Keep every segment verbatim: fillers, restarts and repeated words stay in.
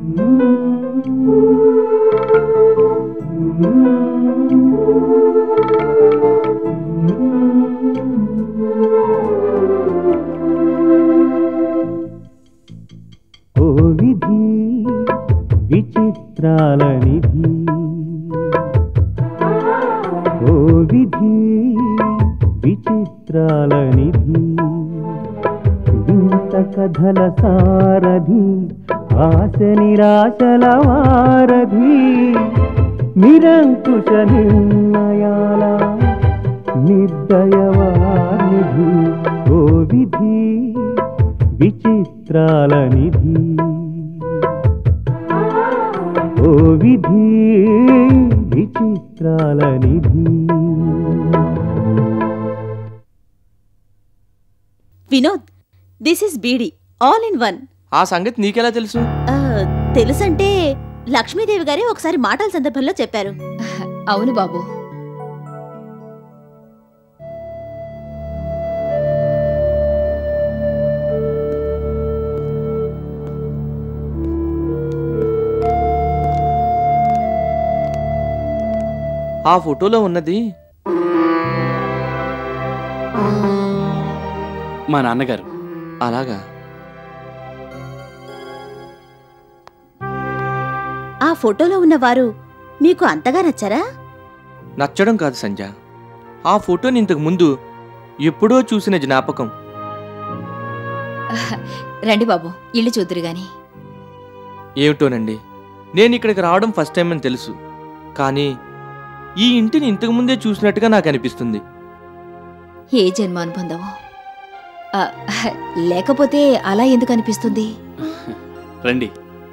ఓ విధి విచిత్రాల నిధి, ఓ విధి విచిత్రాల నిధి, వింత కథల సారథి, ఆశ నిరాశల వారధి, నిరంకుశ నిర్ణయాల నిర్దయవానిధి, ఓ విధి విచిత్రాల నిధి, ఓ విధి విచిత్రాల నిధి. Vinod, this is beedi all in one. ఆ సంగతి నీకెలా తెలుసు? తెలుసంటే లక్ష్మీదేవి గారే ఒకసారి మాటల సందర్భంలో చెప్పారు. అవును బాబు. ఆ ఫోటోలో ఉన్నది మా నాన్నగారు. అలాగా? ఆ ఫోటోలో ఉన్నవారు మీకు అంతగా నచ్చారా? నచ్చడం కాదు సంజ, ఆ ఫోటోని ఇంతకు ముందు ఎప్పుడో చూసిన జ్ఞాపకం. రండి బాబు, ఇల్లు చూద్దురు గాని. ఏమిటోనండి, నేను ఇక్కడికి రావడం ఫస్ట్ టైం అని తెలుసు, కానీ ఈ ఇంటిని ఇంతకు ముందే చూసినట్టుగా నాకు అనిపిస్తుంది. ఏ జన్మానుబంధమో, లేకపోతే అలా ఎందుకు అనిపిస్తుంది? రండి.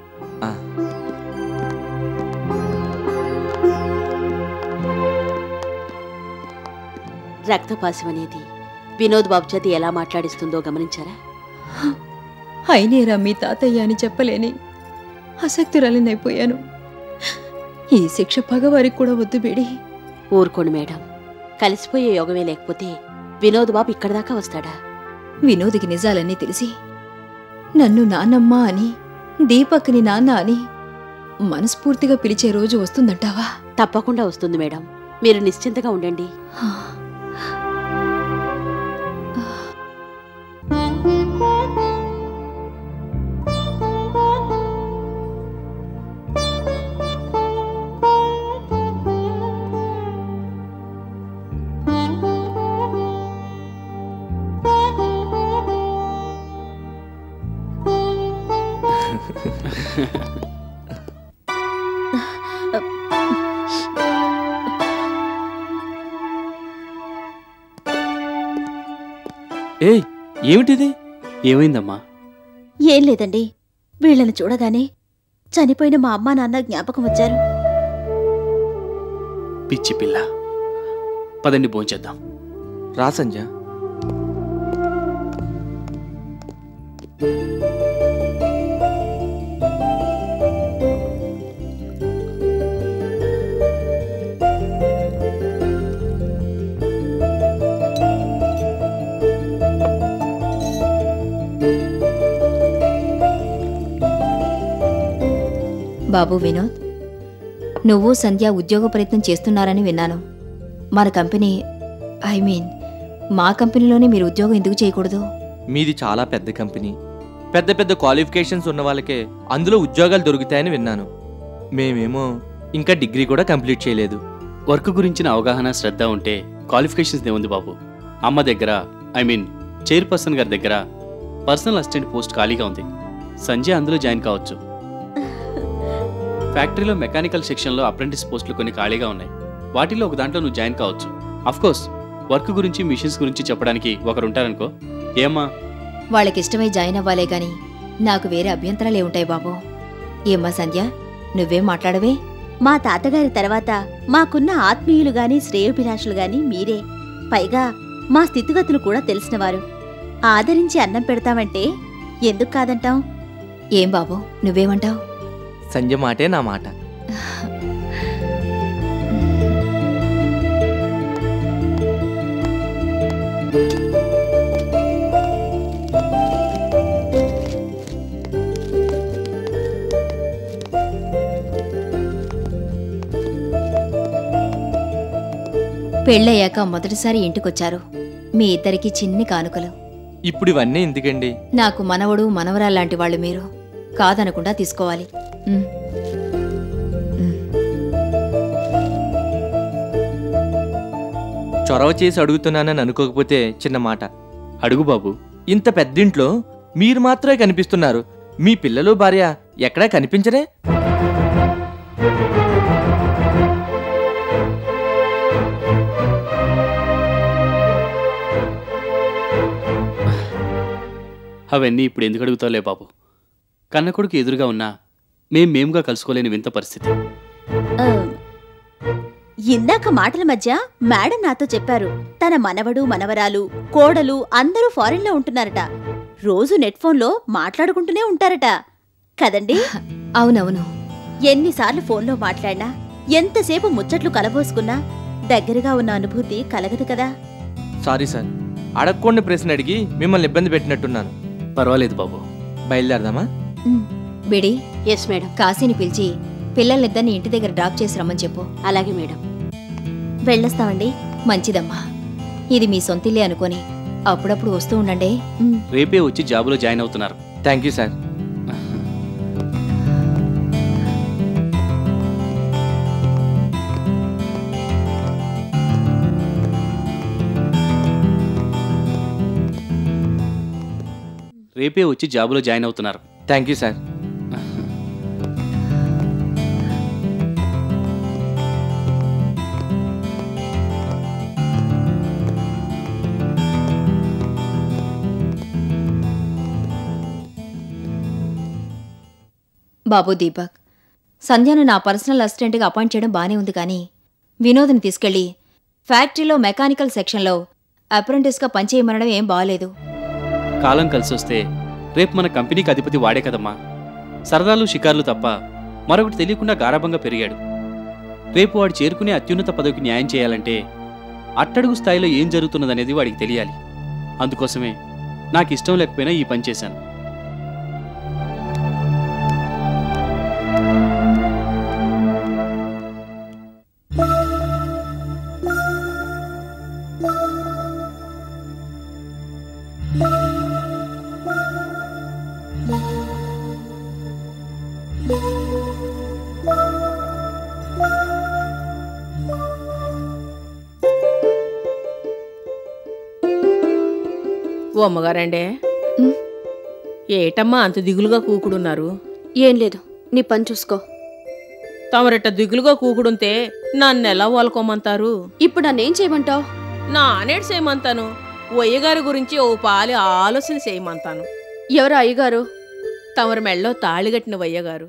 రక్తపాశం అనేది వినోద్ బాబు చేత ఎలా మాట్లాడిస్తుందో గమనించారా? అయినేరా మీ తాతయ్య అని చెప్పలేని అసక్తురాలినైపోయాను. ఈ శిక్ష పగవారికి కూడా వద్దు బేడి. ఊరుకోండి మేడం, కలిసిపోయే యోగమే లేకపోతే వినోద్ బాబు ఇక్కడి దాకా వస్తాడా? వినోద్కి నిజాలన్నీ తెలిసి నన్ను నాన్నమ్మ అని, దీపక్ని నాన్న అని మనస్ఫూర్తిగా పిలిచే రోజు వస్తుందంటావా? తప్పకుండా వస్తుంది మేడం, మీరు నిశ్చింతగా ఉండండి. ఏయ్, ఏమిటిది? ఏమైందమ్మా? ఏం లేదండి, వీళ్ళని చూడగానే చనిపోయిన మా అమ్మా నాన్న జ్ఞాపకం వచ్చారు. పిచ్చి పిల్ల, పదండి భోంచేద్దాం. రా సంజ. బాబు వినోద్, నువ్వు సంధ్య ఉద్యోగ ప్రయత్నం చేస్తున్నారని విన్నాను. మన కంపెనీ, ఐ మీన్ మా కంపెనీలోనే మీరు ఉద్యోగం ఎందుకు చేయకూడదు? మీది చాలా పెద్ద కంపెనీ, పెద్ద పెద్ద క్వాలిఫికేషన్స్ ఉన్న వాళ్ళకే అందులో ఉద్యోగాలు దొరుకుతాయని విన్నాను. మేమేమో ఇంకా డిగ్రీ కూడా కంప్లీట్ చేయలేదు. వర్క్ గురించిన అవగాహన, శ్రద్ధ ఉంటే క్వాలిఫికేషన్స్ ఏముంది బాబు. అమ్మ దగ్గర, ఐ మీన్ చైర్పర్సన్ గారి దగ్గర పర్సనల్ అసిస్టెంట్ పోస్ట్ ఖాళీగా ఉంది. సంజయ్ అందులో జాయిన్ కావచ్చు. ఫ్యాక్టరీలో మెకానికల్ సెక్షన్లో అప్రెంటిస్ పోస్టులు కొన్ని ఖాళీగా ఉన్నాయి. వాటిలో ఒక దాంట్లో నువ్వు జాయిన్ కావచ్చు. అఫ్కోర్స్ వర్క్ గురించి, మిషన్స్ గురించి చెప్పడానికి ఒకరుంటారనుకో. ఏమ్మా? వాళ్ళకిష్టమై జాయిన్ అవ్వాలే గాని నాకు వేరే అభ్యంతరాలే ఉంటాయి బాబు. ఏమ్మా సంధ్య, నువ్వేం మాట్లాడవే? మా తాతగారి తర్వాత మాకున్న ఆత్మీయులు గాని, శ్రేయోభిలాషులు గాని మీరే. పైగా మా స్థితిగతులు కూడా తెలిసినవారు. ఆదరించి అన్నం పెడతామంటే ఎందుకు కాదంటాం? ఏం బాబు, నువ్వేమంటావు? సంజ మాటే నా మాట. పెళ్ళయ్యాక మొదటిసారి ఇంటికొచ్చారు. మీ ఇద్దరికి చిన్ని కానుకలు. ఇప్పుడు ఇవన్నీ ఎందుకండి? నాకు మనవడు మనవరాల్లాంటి వాళ్ళు మీరు. కాదనకుండా తీసుకోవాలి. ఉమ్. ఉమ్. చొరవ చేసి అడుగుతున్నానని అనుకోకపోతే చిన్న మాట. అడుగు బాబు. ఇంత పెద్దింట్లో మీరు మాత్రమే కనిపిస్తున్నారు. మీ పిల్లలు భార్య ఎక్కడా కనిపించరే? అవన్నీ ఇప్పుడు ఎందుకు అడుగుతావులే బాబు. కన్న కొడుకు ఎదురుగా ఉన్నా మేం మేముగా కలుసుకోలేని వింత పరిస్థితి. ఆ, ఇందాక మాటల మధ్య మేడం నాతో చెప్పారు, తన మనవడు మనవరాలు కోడలు అందరూ ఫారెన్లో ఉంటున్నారట. రోజు నెట్ ఫోన్లో మాట్లాడుకుంటూనే ఉంటారట కదండి? అవునవును. ఎన్నిసార్లు ఫోన్లో మాట్లాడినా, ఎంతసేపు ముచ్చట్లు కలబోసుకున్నా దగ్గరగా ఉన్న అనుభూతి కలగదు కదా. సారీ సార్, అడగకుండా ప్రశ్న అడిగి మిమ్మల్ని ఇబ్బంది పెట్టినట్టున్నాను. పర్వాలేదు బాబు. బయలుదేరదామా? ఉమ్, బిడి, ఎస్ మేడం. కాశీని పిలిచి పిల్లలిద్దరిని ఇంటి దగ్గర డ్రాప్ చేసి రమ్మని చెప్పు. అలాగే మేడం. వెళ్ళొస్తామండి. మంచిదమ్మా. ఇది మీ సొంతిల్లే అనుకొని అప్పుడప్పుడు వస్తూ ఉండండి. ఉమ్. రేపే వచ్చి జాబులో జాయిన్ అవుతున్నారు. Thank you sir. రేపే వచ్చి జాబులో జాయిన్ అవుతున్నారు. Thank you sir. బాబు దీపక్, సంధ్యను నా పర్సనల్ అసిస్టెంట్గా అపాయింట్ చేయడం బానే ఉంది, కానీ వినోద్ని తీసుకెళ్లి ఫ్యాక్టరీలో మెకానికల్ సెక్షన్లో అప్రెంటిస్గా పనిచేయమనడం ఏం బాగాలేదు. కాలం కలిసొస్తే రేపు మన కంపెనీకి అధిపతి వాడే కదమ్మా. సరదాలు షికార్లు తప్ప మరొకటి తెలియకుండా గారాబంగా పెరిగాడు. రేపు వాడు చేరుకునే అత్యున్నత పదవికి న్యాయం చేయాలంటే అట్టడుగు స్థాయిలో ఏం జరుగుతున్నదనేది వాడికి తెలియాలి. అందుకోసమే నాకు ఇష్టం లేకపోయినా ఈ పని చేశాను. ఓ అమ్మగారండే, ఉమ్. ఏటమ్మా అంత దిగులుగా కూకుడున్నారు? ఏం లేదు, నీ పని చూసుకో. తమరెట్ట దిగులుగా కూకుడుంటే నన్ను ఎలా వాళ్ళకోమంటారు? ఇప్పుడు నన్నేం చేయమంటావు? నానేడు చేయమంతాను. ఒయ్యగారి గురించి ఓ పాలి ఆలోచన చేయమంతాను. ఎవరు అయ్యగారు? తమరి మెళ్ళో తాళిగట్టిన వయ్యగారు,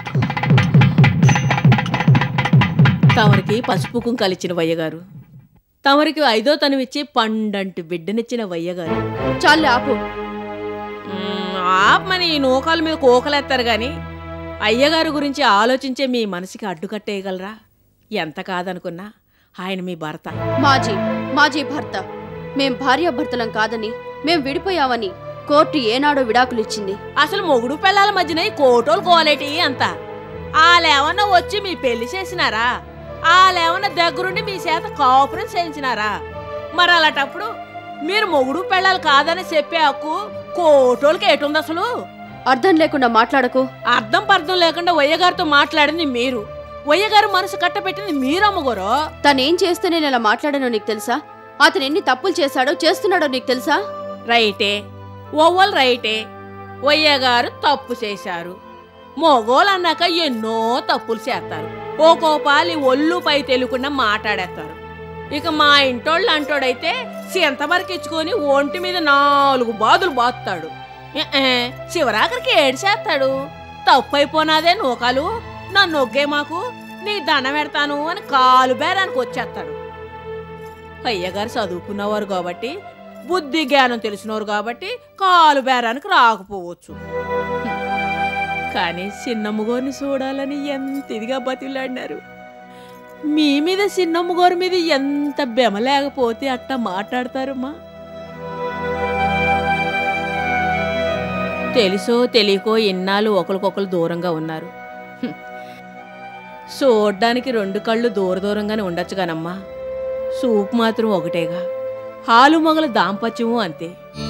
తమరికి పసుపు కుంకాలిచ్చిన వయ్యగారు, తమరికి ఐదో తనమిచ్చి పండంటి బిడ్డనిచ్చిన వయ్యగారు. చాలు ఆపు. మ్మ్, ఆపమని ఈ నూకాల మీద కోకలేస్తారు గాని అయ్యగారు గురించి ఆలోచించే మీ మనసుకి అడ్డుకట్టేయగలరా? ఎంత కాదనుకున్నా ఆయన మీ భర్త. మాజీ మాజీ భర్త. మేం భార్యాభర్తలం కాదని, మేం విడిపోయావని కోర్టు ఏనాడో విడాకులిచ్చింది. అసలు మొగుడు పిల్లల మధ్యన ఈ కోటోలు కోలేటి అంత. ఆలేమన్నా వచ్చి మీ పెళ్లి చేసినారా? ఆలేమన్నా దగ్గరుండి మీ చేత కాపురం చేయించినారా? మరి అలాంటప్పుడు మీరు మొగుడు పిల్లలు కాదని చెప్పే హక్కు కోటోళ్ళకి ఏటుంది అసలు? అర్థం లేకుండా మాట్లాడకు. అర్థం పర్థం లేకుండా వయ్యగారితో మాట్లాడింది మీరు, వయ్యగారు మనసు కట్టబెట్టింది మీరు అమ్మగోరో. తనేం చేస్తే నేను ఇలా మాట్లాడానో నీకు తెలుసా? అతను ఎన్ని తప్పులు చేశాడో చేస్తున్నాడో నీకు తెలుసా? రైటే, ఓవ్వలు రైటే. వయ్యగారు తప్పు చేశారు. మొగోలు అన్నాక ఎన్నో తప్పులు చేస్తారు. ఓ కోపాలి ఒళ్ళు పై తెలియకుండా మాట్లాడేస్తారు. ఇక మా ఇంటోళ్ళు అంటోడైతే సింత వరకిచ్చుకొని ఒంటి మీద నాలుగు బాదులు బాస్తాడు. చివరాఖరికి ఏడ్చేస్తాడు. తప్పు అయిపోనాదే నూకాలు, నన్ను నొగ్గే మాకు నీ దండం పెడతాను అని కాలు బేరానికి వచ్చేస్తాడు. అయ్యగారు చదువుకున్నవారు కాబట్టి, బుద్ధి జ్ఞానం తెలిసినవారు కాబట్టి కాలు బేరానికి రాకపోవచ్చు. కానీ చిన్నమ్మగోరిని చూడాలని ఎంత ఇదిగా బతిలాడినారు. మీ మీద చిన్నమ్మగోరి మీద ఎంత బెమ లేకపోతే అట్టా మాట్లాడతారమ్మా. తెలుసో తెలియకో ఇన్నాళ్ళు ఒకరికొకరు దూరంగా ఉన్నారు. చూడ్డానికి రెండు కళ్ళు దూర దూరంగానే ఉండొచ్చు కానమ్మా, సూప్ మాత్రం ఒకటేగా. హాలు మొగల దాంపత్యము అంతే.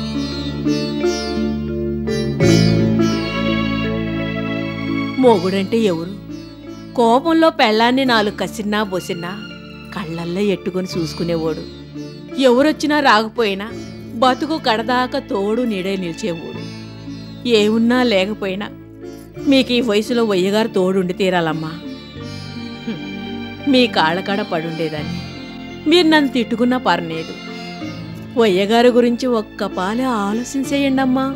మొగుడంటే ఎవరు? కోపంలో పెళ్ళాన్ని నాలుగు కసిన్నా బొసిన్నా కళ్ళల్లో ఎట్టుకొని చూసుకునేవాడు. ఎవరొచ్చినా రాకపోయినా బతుకు కడదాకా తోడు నీడే నిలిచేవాడు. ఏమున్నా లేకపోయినా మీకు ఈ వయసులో వయ్యగారు తోడుండి తీరాలమ్మా. హ్మ్. మీ కాళ్ళకాడ పడుండేదాన్ని. మీరు నన్ను తిట్టుకున్నా పర్లేదు. వయ్యగారి గురించి ఒక్క పాలే ఆలోచించేయండమ్మా.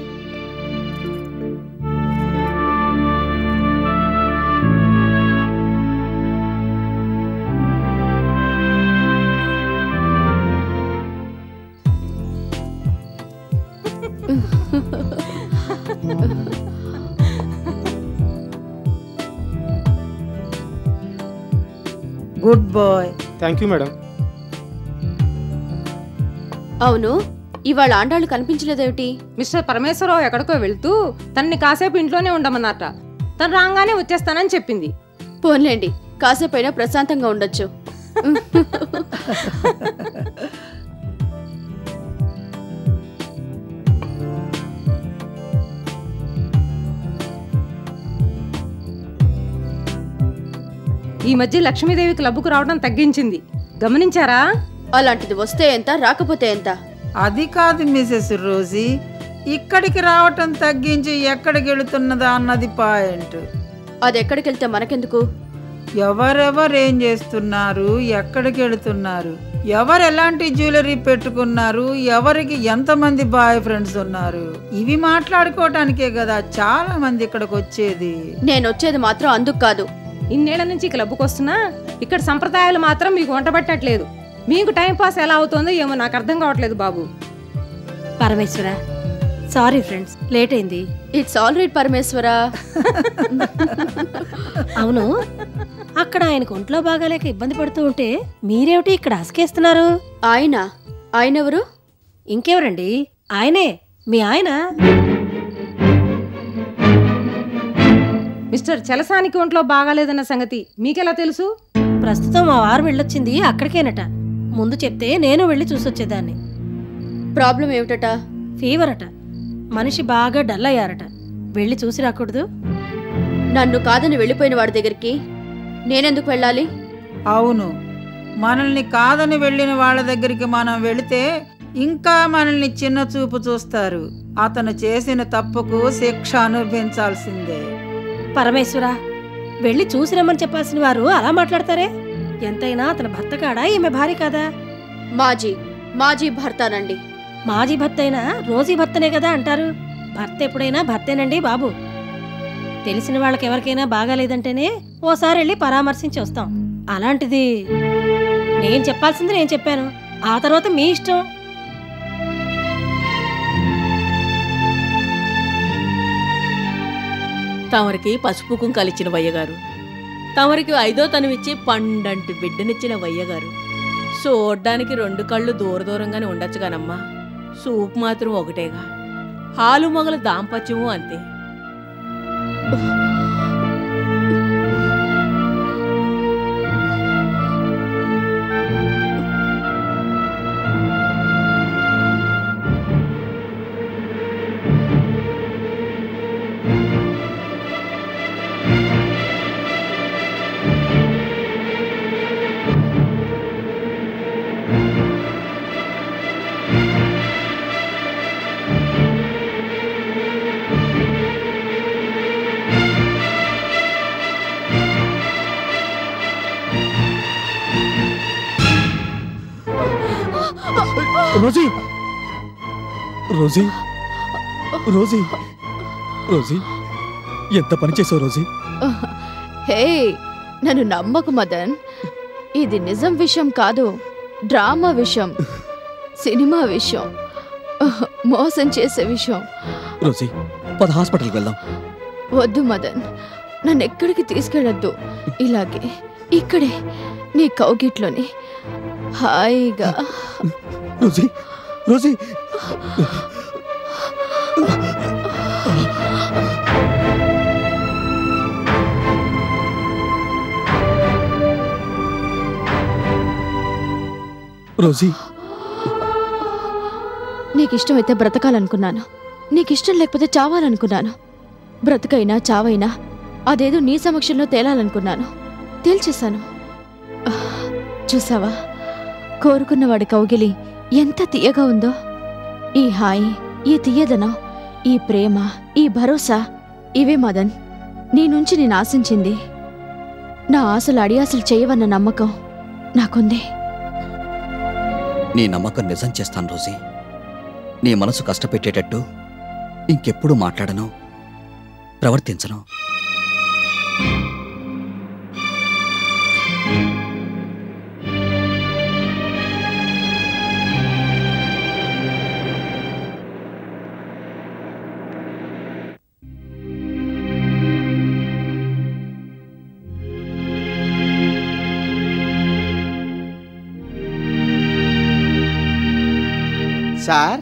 Good boy. Thank you madam. అవును, ఇవాళ ఆండాళ్ళు కనిపించలేదేమిటి? మిస్టర్ పరమేశ్వరరావు ఎక్కడికో వెళ్తూ తనని కాసేపు ఇంట్లోనే ఉండమన్నట. తను రాగానే వచ్చేస్తానని చెప్పింది. పోన్లేండి, కాసేపైనా ప్రశాంతంగా ఉండొచ్చు. ఈ మధ్య లక్ష్మీదేవి క్లబ్కు రావడం తగ్గించింది, గమనించారా? అలాంటిది వస్తే ఎంత, రాకపోతే ఎంత? అది కాదు మిసెస్ రోజీ, ఇక్కడికి రావటం తగ్గించి ఎక్కడికి వెళుతున్నదా అన్నది పాయింట్. అది ఎక్కడికి వెళ్తే మనకెందుకు? ఎవరెవరు ఏం చేస్తున్నారు, ఎక్కడికి వెళుతున్నారు, ఎవరు ఎలాంటి జ్యువెలరీ పెట్టుకున్నారు, ఎవరికి ఎంతమంది బాయ్ ఫ్రెండ్స్ ఉన్నారు, ఇవి మాట్లాడుకోవటానికే కదా చాలా మంది ఇక్కడికి వచ్చేది. నేను వచ్చేది మాత్రం అందుకు కాదు. ఇన్నేళ్ల నుంచి క్లబ్కి వస్తున్నా ఇక్కడ సంప్రదాయాలు మాత్రం మీకు వంటబట్టట్లేదు. మీకు టైం పాస్ ఎలా అవుతుందో ఏమో నాకు అర్థం కావట్లేదు బాబు. పరమేశ్వర, సారీ ఫ్రెండ్స్, లేట్ అయింది. ఇట్స్ ఆల్ రైట్ పరమేశ్వరా. అవును, అక్కడ ఆయనకు ఒంట్లో బాగాలేక ఇబ్బంది పడుతూ ఉంటే మీరేమిటి ఇక్కడ అసకేస్తున్నారు? ఆయన ఆయనెవరు? ఇంకెవరండి, ఆయనే మీ ఆయన. మిస్టర్ చలసానికి ఒంట్లో బాగాలేదన్న సంగతి మీకెలా తెలుసు? ప్రస్తుతం మా వారు వెళ్ళొచ్చింది అక్కడికేనట. ముందు చెప్తే నేను వెళ్ళి చూసొచ్చేదాన్ని. ప్రాబ్లం ఏమిటట? ఫీవర్ అట. మనిషి బాగా డల్ అయ్యారట. వెళ్ళి చూసి రాకూడదు? నన్ను కాదని వెళ్ళిపోయిన వాడి దగ్గరికి నేనెందుకు వెళ్ళాలి? అవును, మనల్ని కాదని వెళ్ళిన వాళ్ళ దగ్గరికి మనం వెళితే ఇంకా మనల్ని చిన్న చూపు చూస్తారు. అతను చేసిన తప్పుకు శిక్ష అనుభవించాల్సిందే. పరమేశ్వర, వెళ్ళి చూసి రమ్మని చెప్పాల్సిన వారు అలా మాట్లాడతారే? ఎంతైనా అతని భర్త కాడా, ఈమె భార్య కాదా? మాజీ మాజీ భర్తానండి. మాజీ భర్త అయినా రోజీ భర్తనే కదా అంటారు. భర్త ఎప్పుడైనా భర్తేనండి బాబు. తెలిసిన వాళ్ళకి ఎవరికైనా బాగాలేదంటేనే ఓసారి వెళ్ళి పరామర్శించి వస్తాం. అలాంటిది నేను చెప్పాల్సింది నేను చెప్పాను, ఆ తర్వాత మీ ఇష్టం. తమరికి పసుపు కుంకాలిచ్చిన వయ్యగారు, తమరికి ఐదో తనువిచ్చి పండంటి బిడ్డనిచ్చిన వయ్యగారు, చూడ్డానికి రెండు కళ్ళు దూర దూరంగానే ఉండొచ్చుగానమ్మా. సూప్ మాత్రం ఒకటేగా. హాలు మొగల దాంపత్యము అంతే. రోజీ రోజీ రోజీ రోజీ ఎంత పని చేసావు రోజీ? హే, నన్ను నమ్మకు మదన్. ఇది నిజం విషయం కాదు, డ్రామా విషయం, సినిమా విషయం, మోసం చేసే విషయం. రోజీ, పద హాస్పిటల్కి వెళ్దాం. వద్దు మదన్, నన్ను ఎక్కడికి తీసుకెళ్ళొద్దు. ఇలాగే ఇక్కడే నీ కౌగిట్లోని హాయిగా. రోజీ రోజీ రోజీ నీకిష్టమైతే బ్రతకాలనుకున్నాను, నీకిష్టం లేకపోతే చావాలనుకున్నాను. బ్రతకైనా చావైనా అదేదో నీ సమక్షంలో తేలాలనుకున్నాను. తేల్చేశాను. చూసావా, కోరుకున్నవాడి కౌగిలి ఎంత తీయగా ఉందో. ఈ హాయి, ఈ తీయదనం, ఈ ప్రేమ, ఈ భరోసా, ఇవే మదన్ నీ నుంచి నేను ఆశించింది. నా ఆశలు అడియాసలు చేయవన్న నమ్మకం నాకుంది. నీ నమ్మకం నిజం చేస్తాను రోజీ. నీ మనసు కష్టపెట్టేటట్టు ఇంకెప్పుడు మాట్లాడను, ప్రవర్తించను. సార్,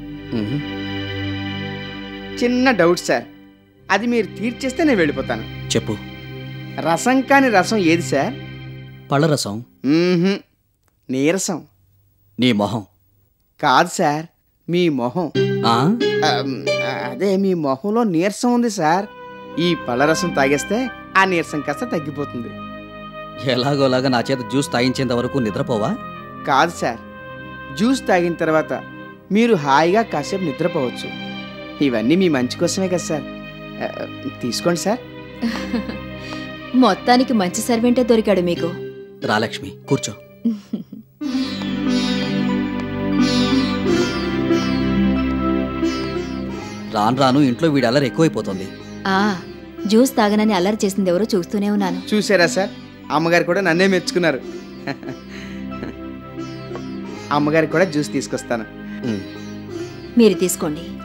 చిన్న డౌట్ సార్, అది మీరు తీర్చేస్తే నేను వెళ్ళిపోతాను. చెప్పు. రసం కాని రసం ఏది సార్? పళ్ళరసం. మ్మ్హ్మ్. నీరసం. నీ మొహం. కాదు సార్, మీ మొహం. అమ్, అదే మీ మొహంలో నీరసం ఉంది సార్. ఈ పళ్ళరసం తాగేస్తే ఆ నీరసం కాస్త తగ్గిపోతుంది. ఎలాగోలాగా నా చేత జ్యూస్ తాగించేంత వరకు నిద్రపోవా? కాదు సార్, జ్యూస్ తాగిన తర్వాత మీరు హాయిగా కాసేపు నిద్రపోవచ్చు. ఇవన్నీ మీ మంచి కోసమే కదా సార్. ఆ, తీసుకోండి సార్. మొత్తానికి మంచి సర్వెంటే దొరికాడు మీకు. రాలక్ష్మి, కూర్చో. రాను రాను ఇంట్లో వీడి అల్లరి ఎక్కువైపోతుంది. ఆ జ్యూస్ తాగనని అల్లరి చేసింది ఎవరో చూస్తూనే ఉన్నాను. చూసారా సార్, అమ్మగారు కూడా నన్నే మెచ్చుకున్నారు. అమ్మగారికి కూడా జ్యూస్ తీసుకొస్తాను. మీరు తీసుకోండి.